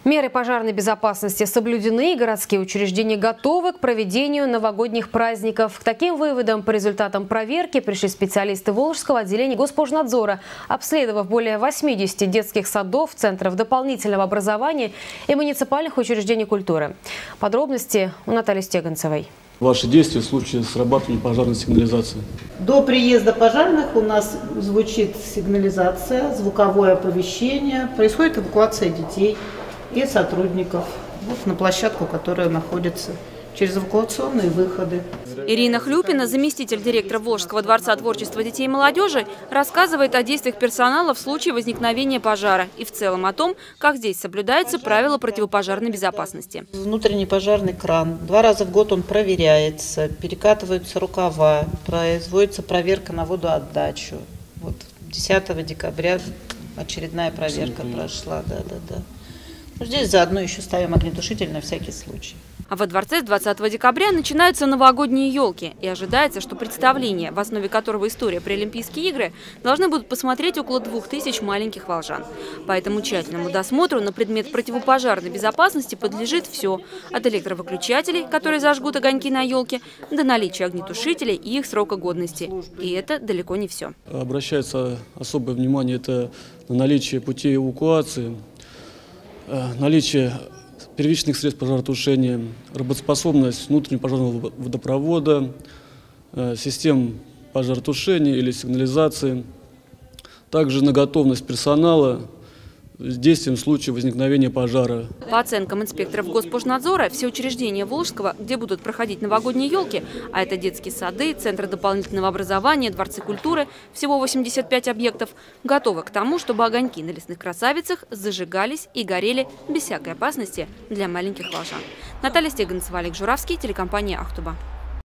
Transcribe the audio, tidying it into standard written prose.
Меры пожарной безопасности соблюдены, и городские учреждения готовы к проведению новогодних праздников. К таким выводам по результатам проверки пришли специалисты Волжского отделения Госпожнадзора, обследовав более 80 детских садов, центров дополнительного образования и муниципальных учреждений культуры. Подробности у Натальи Стеганцевой. Ваши действия в случае срабатывания пожарной сигнализации? До приезда пожарных у нас звучит сигнализация, звуковое оповещение, происходит эвакуация детей и сотрудников на площадку, которая находится, через эвакуационные выходы. Ирина Хлюпина, заместитель директора Волжского дворца творчества детей и молодежи, рассказывает о действиях персонала в случае возникновения пожара и в целом о том, как здесь соблюдаются правила противопожарной безопасности. Внутренний пожарный кран. 2 раза в год он проверяется, перекатываются рукава, производится проверка на водоотдачу. 10 декабря очередная проверка прошла. Здесь заодно еще ставим огнетушитель на всякий случай. А во дворце с 20 декабря начинаются новогодние елки. И ожидается, что представление, в основе которого история про Олимпийские игры, должны будут посмотреть около 2000 маленьких волжан. По этому тщательному досмотру на предмет противопожарной безопасности подлежит все. От электровыключателей, которые зажгут огоньки на елке, до наличия огнетушителей и их срока годности. И это далеко не все. Обращается особое внимание это на наличие путей эвакуации, наличие первичных средств пожаротушения, работоспособность внутреннего пожарного водопровода, систем пожаротушения или сигнализации, также на готовность персонала с действием в случае возникновения пожара. По оценкам инспекторов Госпожнадзора, все учреждения Волжского, где будут проходить новогодние елки, а это детские сады, центры дополнительного образования, дворцы культуры, всего 85 объектов, готовы к тому, чтобы огоньки на лесных красавицах зажигались и горели без всякой опасности для маленьких волжан. Наталья Стеганцева, Олег Журавский, телекомпания «Ахтуба».